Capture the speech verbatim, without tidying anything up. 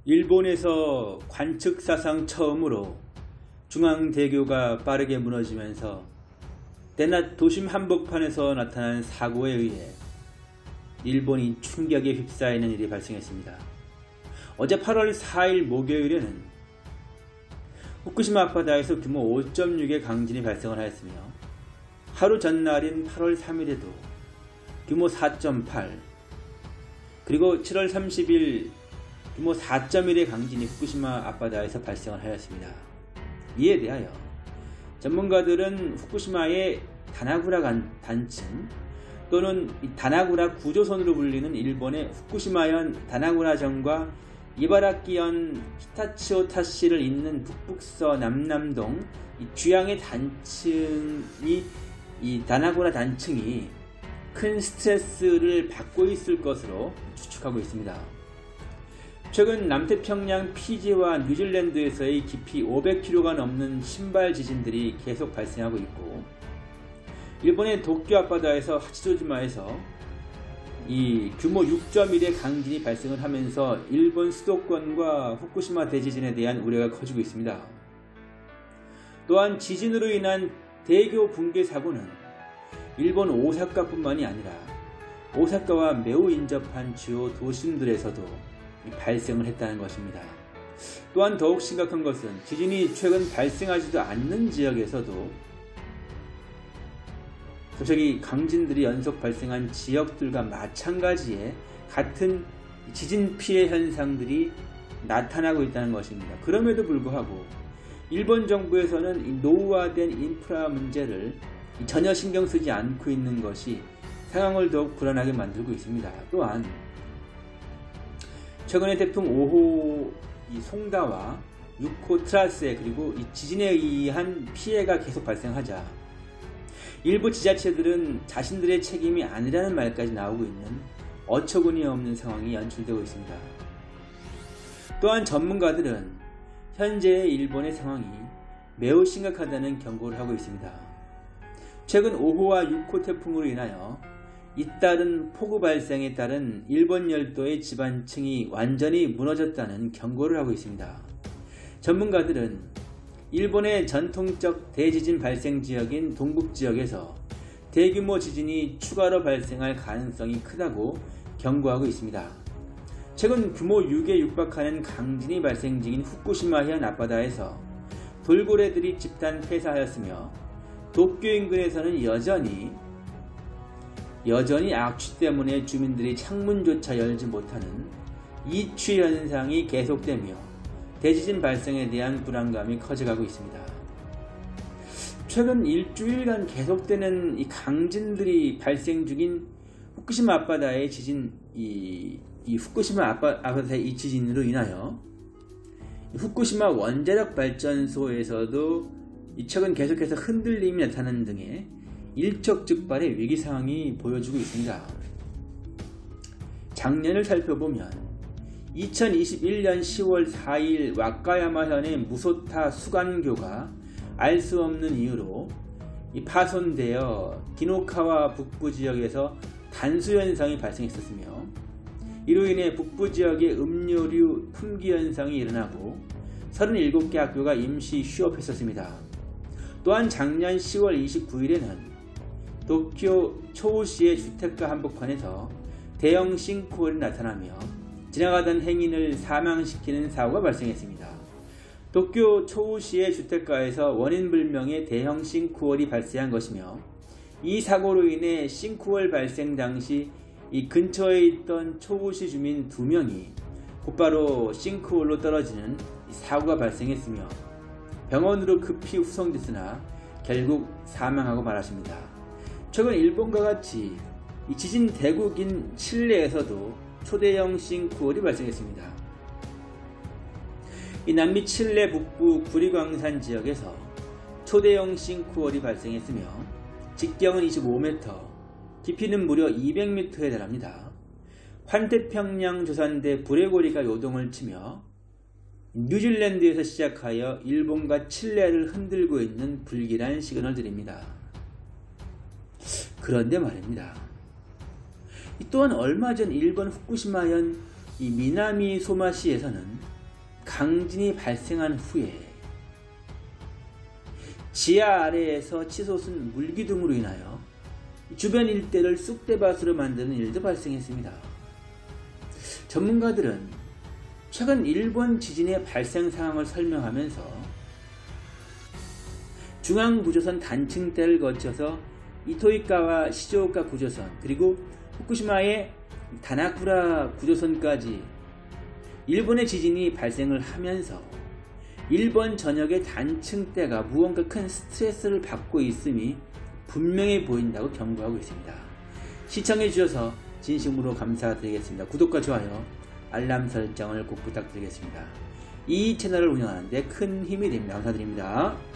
일본에서 관측사상 처음으로 중앙대교가 빠르게 무너지면서 때낮 도심 한복판에서 나타난 사고에 의해 일본이 충격에 휩싸이는 일이 발생했습니다. 어제 팔월 사일 목요일에는 후쿠시마 앞바다에서 규모 오 점 육의 강진이 발생을 하였으며 하루 전날인 팔월 삼일에도 규모 사 점 팔, 그리고 칠월 삼십일 규모 사 점 일의 강진이 후쿠시마 앞바다에서 발생을 하였습니다. 이에 대하여 전문가들은 후쿠시마의 다나구라 단층 또는 다나구라 구조선으로 불리는 일본의 후쿠시마현 다나구라전과 이바라키현 히타치오타시를 잇는 북북서 남남동 이 주양의 단층이 이 다나구라 단층이 큰 스트레스를 받고 있을 것으로 추측하고 있습니다. 최근 남태평양 피지와 뉴질랜드에서의 깊이 오백 킬로미터가 넘는 신발 지진들이 계속 발생하고 있고, 일본의 도쿄 앞바다에서 하치조지마에서 이 규모 육 점 일의 강진이 발생을 하면서 일본 수도권과 후쿠시마 대지진에 대한 우려가 커지고 있습니다. 또한 지진으로 인한 대교 붕괴 사고는 일본 오사카뿐만이 아니라 오사카와 매우 인접한 주요 도심들에서도 발생을 했다는 것입니다. 또한 더욱 심각한 것은 지진이 최근 발생하지도 않는 지역에서도 갑자기 강진들이 연속 발생한 지역들과 마찬가지의 같은 지진 피해 현상들이 나타나고 있다는 것입니다. 그럼에도 불구하고 일본 정부에서는 이 노후화된 인프라 문제를 전혀 신경 쓰지 않고 있는 것이 상황을 더욱 불안하게 만들고 있습니다. 또한 최근에 태풍 오 호 이 송다와 육 호 트라스에 그리고 이 지진에 의한 피해가 계속 발생하자 일부 지자체들은 자신들의 책임이 아니라는 말까지 나오고 있는 어처구니 없는 상황이 연출되고 있습니다. 또한 전문가들은 현재의 일본의 상황이 매우 심각하다는 경고를 하고 있습니다. 최근 오 호와 육 호 태풍으로 인하여 잇따른 폭우 발생에 따른 일본 열도의 지반층이 완전히 무너졌다는 경고를 하고 있습니다. 전문가들은 일본의 전통적 대지진 발생 지역인 동북지역에서 대규모 지진이 추가로 발생할 가능성이 크다고 경고하고 있습니다. 최근 규모 육에 육박하는 강진이 발생 중인 후쿠시마현 앞바다에서 돌고래들이 집단 폐사하였으며 도쿄 인근에서는 여전히 여전히 악취 때문에 주민들이 창문조차 열지 못하는 이취 현상이 계속되며 대지진 발생에 대한 불안감이 커져가고 있습니다. 최근 일주일간 계속되는 이 강진들이 발생 중인 후쿠시마 앞바다의 지진, 이, 이 후쿠시마 앞바, 앞바다의 이 지진으로 인하여 후쿠시마 원자력 발전소에서도 이 최근 계속해서 흔들림이 나타나는 등의 일촉즉발의 위기상황이 보여주고 있습니다. 작년을 살펴보면 이천이십일년 시월 사일 와카야마현의 무소타 수간교가 알 수 없는 이유로 파손되어 기노카와 북부 지역에서 단수 현상이 발생했었으며, 이로 인해 북부 지역의 음료류 품귀 현상이 일어나고 서른일곱 개 학교가 임시 휴업했었습니다. 또한 작년 시월 이십구일에는 도쿄 초우시의 주택가 한복판에서 대형 싱크홀이 나타나며 지나가던 행인을 사망시키는 사고가 발생했습니다. 도쿄 초우시의 주택가에서 원인불명의 대형 싱크홀이 발생한 것이며, 이 사고로 인해 싱크홀 발생 당시 이 근처에 있던 초우시 주민 두 명이 곧바로 싱크홀로 떨어지는 사고가 발생했으며 병원으로 급히 후송됐으나 결국 사망하고 말았습니다. 최근 일본과 같이 이 지진 대국인 칠레에서도 초대형 싱크홀이 발생했습니다. 이 남미 칠레 북부 구리광산 지역에서 초대형 싱크홀이 발생했으며 직경은 이십오 미터, 깊이는 무려 이백 미터에 달합니다. 환태평양 조산대 불레고리가 요동을 치며 뉴질랜드에서 시작하여 일본과 칠레를 흔들고 있는 불길한 시그널들입니다. 그런데 말입니다. 또한 얼마 전 일본 후쿠시마현 이 미나미 소마시에서는 강진이 발생한 후에 지하 아래에서 치솟은 물기둥으로 인하여 주변 일대를 쑥대밭으로 만드는 일도 발생했습니다. 전문가들은 최근 일본 지진의 발생 상황을 설명하면서 중앙구조선 단층대를 거쳐서 이토이카와 시즈오카 구조선 그리고 후쿠시마의 다나쿠라 구조선까지 일본의 지진이 발생을 하면서 일본 전역의 단층대가 무언가 큰 스트레스를 받고 있음이 분명해 보인다고 경고하고 있습니다. 시청해 주셔서 진심으로 감사드리겠습니다. 구독과 좋아요, 알람 설정을 꼭 부탁드리겠습니다. 이 채널을 운영하는 데 큰 힘이 됩니다. 감사드립니다.